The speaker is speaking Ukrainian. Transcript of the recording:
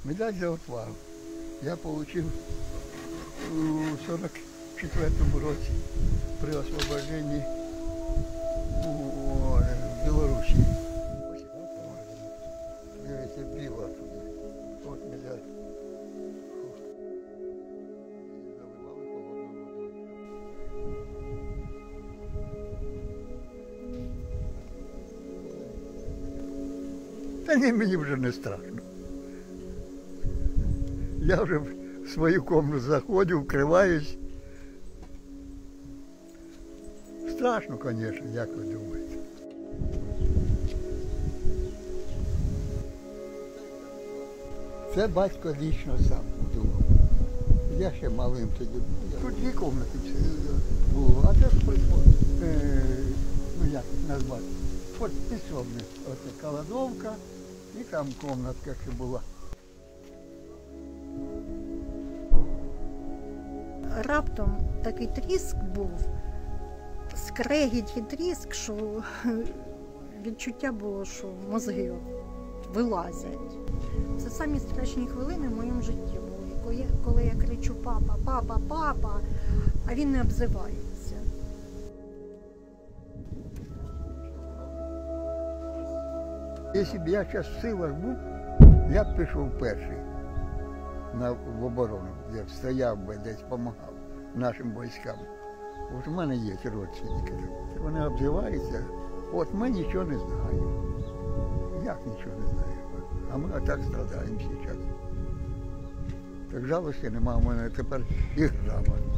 Медаль за отвагу я отримав у 44-му році при освобожденні у Білорусі. Дивіться, біла туди. От медаль. Заливали холодною водою. Та ні, мені вже не страшно. Я вже в свою кімнату заходжу, вкриваюсь. Страшно, звісно, як ви думаєте. Це батько лічно сам будував. Я ще малим тоді був. Тут 2 кімнати було, а це ну як назвати, от підсобне. Оце кладовка і там кімнатка ще була. Раптом такий тріск був, скрегіть і тріск, що відчуття було, що мозги вилазять. Це самі страшні хвилини в моєму житті були, коли я кричу «папа, папа, папа», а він не обзивається. Якщо б я зараз в силах був, я б пішов перший в оборону, я б стояв би десь, допомагав нашим військам. От у мене є родственники, вони обзиваються, от ми нічого не знаємо. Як нічого не знаємо? А ми отак страдаємо зараз. Так жалості немає, у мене тепер і грама.